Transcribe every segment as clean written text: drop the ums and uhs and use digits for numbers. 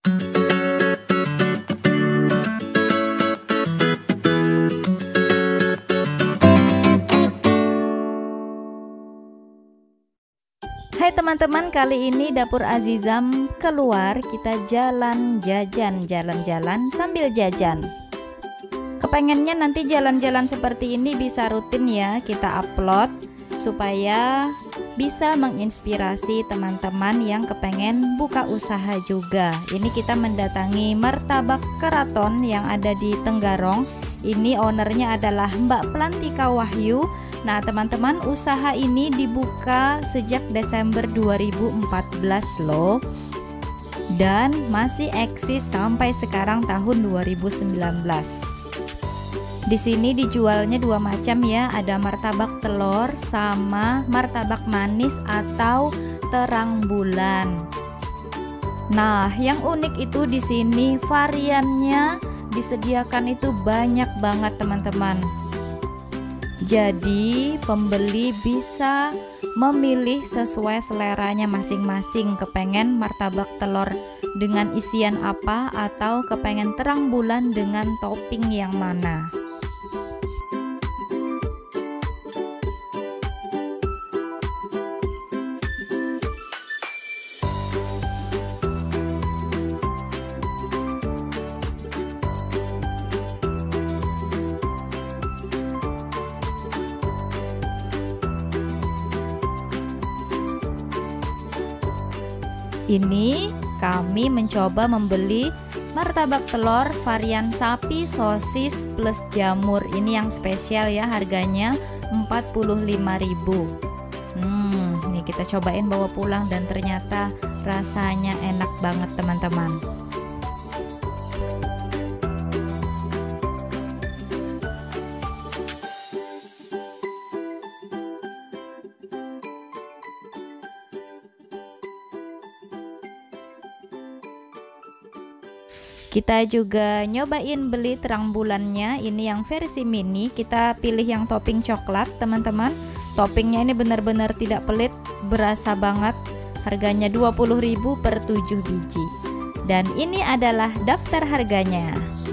Hai teman-teman, kali ini Dapur Azizam keluar, kita jalan-jalan sambil jajan. Kepengennya nanti jalan-jalan seperti ini bisa rutin ya kita upload, supaya bisa menginspirasi teman-teman yang kepengen buka usaha juga. Ini kita mendatangi Martabak Keraton yang ada di Tenggarong. Ini ownernya adalah Mbak Plantika Wahyu. Nah teman-teman, usaha ini dibuka sejak Desember 2014 loh, dan masih eksis sampai sekarang tahun 2019. Di sini dijualnya dua macam ya, ada martabak telur sama martabak manis atau terang bulan. Nah yang unik itu di sini variannya disediakan itu banyak banget teman-teman. Jadi pembeli bisa memilih sesuai seleranya masing-masing, kepengen martabak telur dengan isian apa atau kepengen terang bulan dengan topping yang mana. Ini kami mencoba membeli martabak telur varian sapi sosis plus jamur. Ini yang spesial ya, harganya 45.000. Nih kita cobain bawa pulang dan ternyata rasanya enak banget teman-teman. Kita juga nyobain beli terang bulannya, ini yang versi mini. Kita pilih yang topping coklat teman-teman. Toppingnya ini benar-benar tidak pelit, berasa banget. Harganya 20.000 per 7 biji. Dan ini adalah daftar harganya.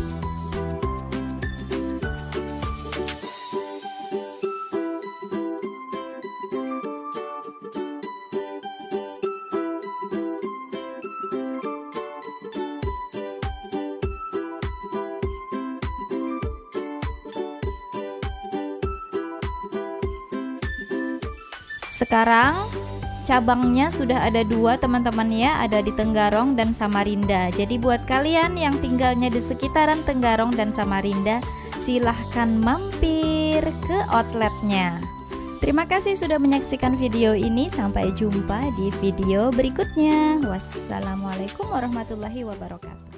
Sekarang cabangnya sudah ada dua teman-teman ya, ada di Tenggarong dan Samarinda. Jadi buat kalian yang tinggalnya di sekitaran Tenggarong dan Samarinda, silahkan mampir ke outletnya. Terima kasih sudah menyaksikan video ini, sampai jumpa di video berikutnya. Wassalamualaikum warahmatullahi wabarakatuh.